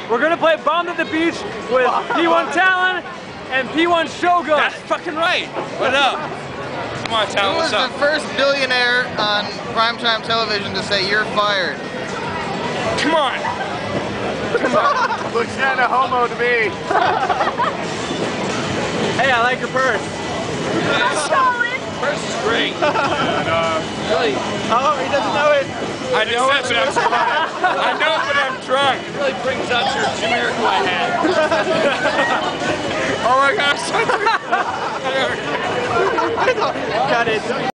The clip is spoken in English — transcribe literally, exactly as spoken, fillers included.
We're gonna play Bombed at the Beach with P one Taalon and P one Shogun. That's fucking right. What up? Come on, Taalon, what's up? Who was the first billionaire on primetime television to say you're fired? Come on. Come on. Looks kinda homo to me. Hey, I like your purse. Purse is great. And, uh, Really? Oh, he doesn't know it. I know it, but I'm drunk. I know it, but I'm drunk. It really brings out your Jamiroquai hat. Oh my gosh. Got it.